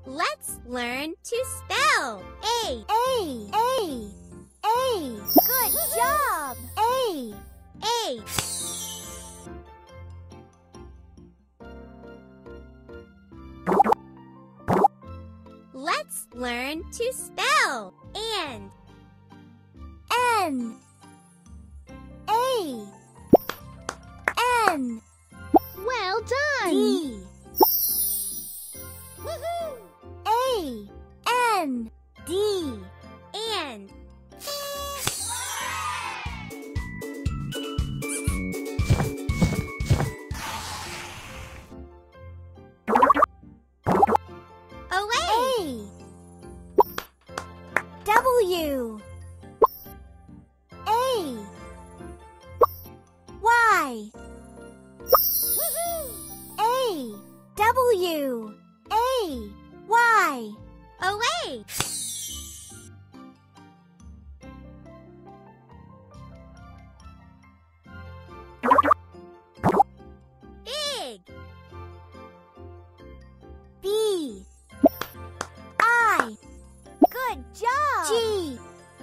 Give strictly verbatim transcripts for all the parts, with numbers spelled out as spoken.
Let's learn to spell. A. A. A. A. Good job. A. A. Let's learn to spell. And. N. A. N. Well done. D. Woohoo! A. N. D. And. Away. A. W. A. Y. Woohoo! A. W. A. Y. Away. Big. B. I. Good job. G.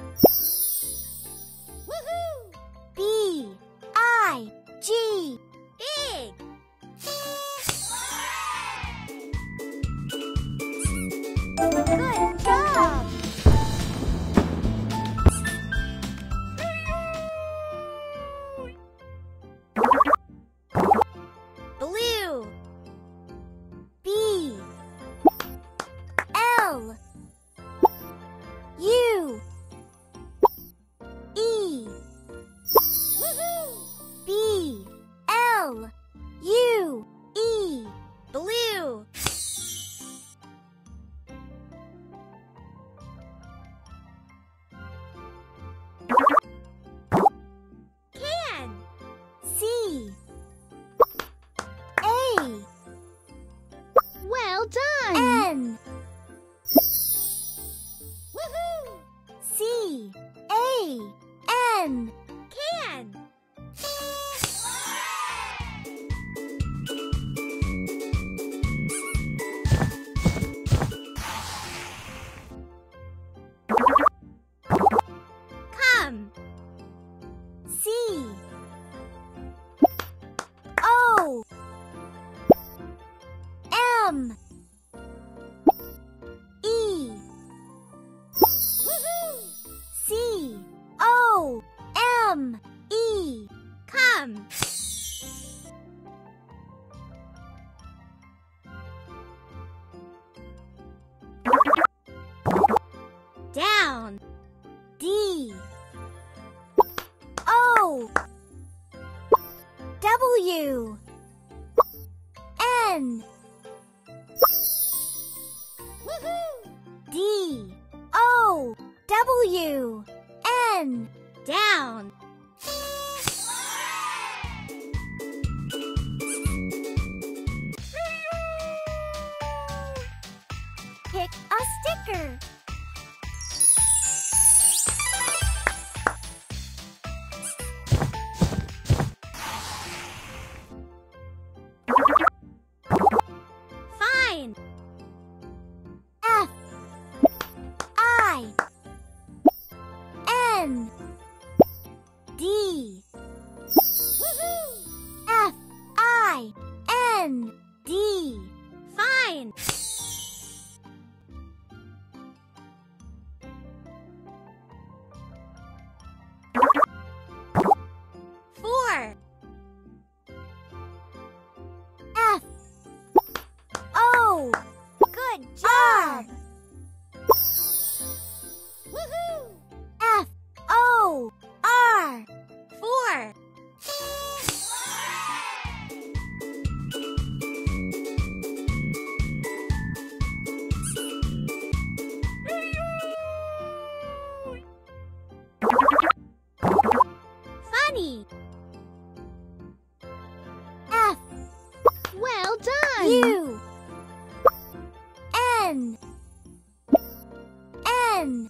Woohoo! B. I. G. Big. Good job. Blue. B. L. U. E. Woohoo! B. L. U. E. Blue. Can. C. A. Well done. N. Woohoo! C. A. N. Can. Come. C. O. M. E. Woohoo! C. O. M. E. Come. Down. D. O. W. N. Woohoo! D. O. W. N. Down. Pick a sticker. Fine. F. I. N. D. Woohoo! F. I. N. D. Fine. Four. F. O. Good job. R. Woohoo! F. O. R. Four. Funny. F. Well done. U. N. N.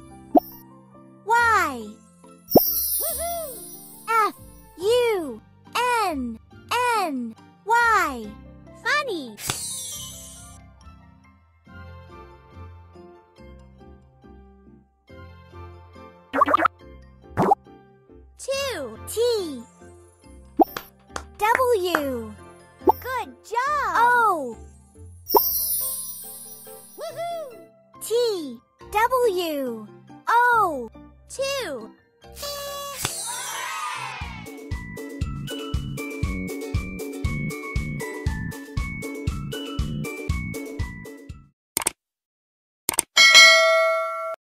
Y. Woohoo! F. U. N. N. Y. Funny. Two. T W Good job. O Woohoo! T W O Two.